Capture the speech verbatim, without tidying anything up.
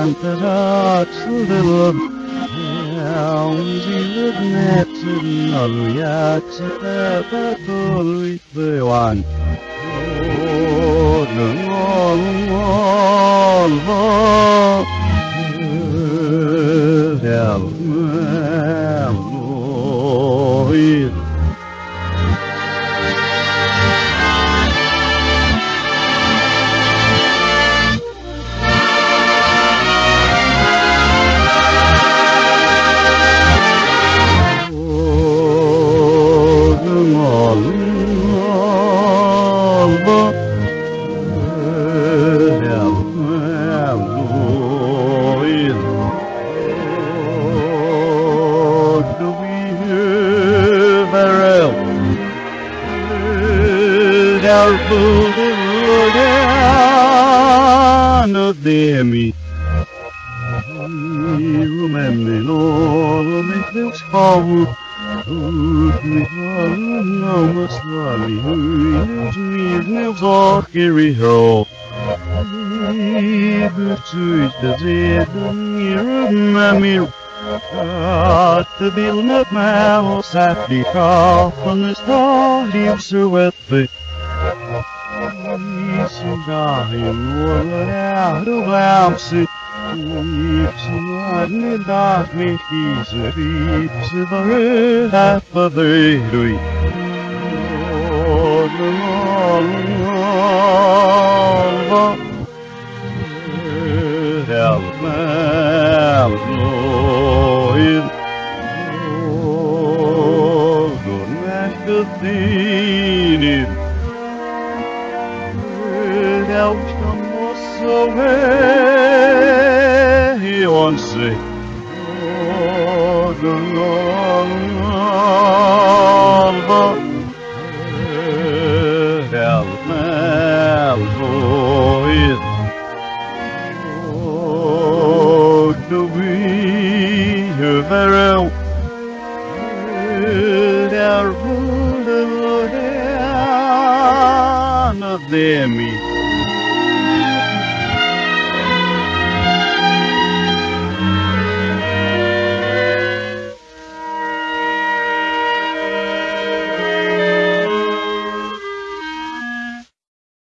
Antaraksılır Yalnızlık netsin Alıyaksı tepetul Bewan Onun olma Elmem Demi Remember all my things how me no must love me me news all carry her to the dead remember the bill of my house at the car from the star lives with the Sundahin wala rubamsi Sunadni dagmi kizri Sivare hafadri Olma Elmem Loid Olma Kadinid Elşamos away, he wants to go.